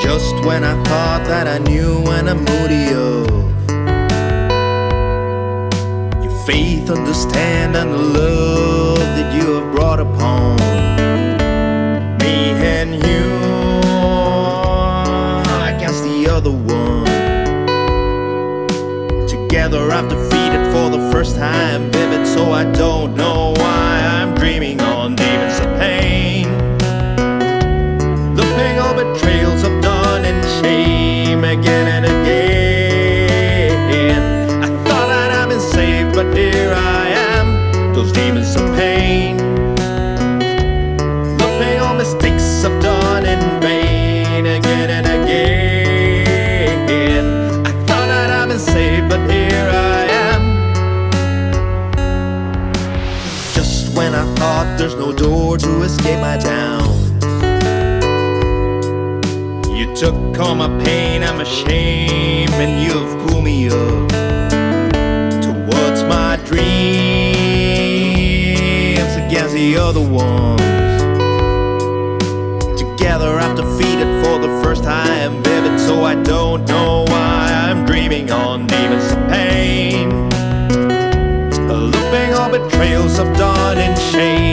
Just when I thought that I knew when I'm moody of your faith, understand, and the love that you have brought upon me and you against the other one. Together I've defeated for the first time vivid, so I don't know why I'm dreaming on demons of pain. Looping all betrayals I've done in shame again and again. I thought that I'd been saved, but here I am, those demons of pain. Looping all mistakes I've done in vain again and again. I thought that I'd been saved, but here I am. Just when I thought there's no door to escape my down, you took all my pain and my shame, and you've pulled me up towards my dreams against the other ones. Together I've defeated for the first time vivid, so I don't know why I'm dreaming on demons of pain. Looping all betrayals I've done in shame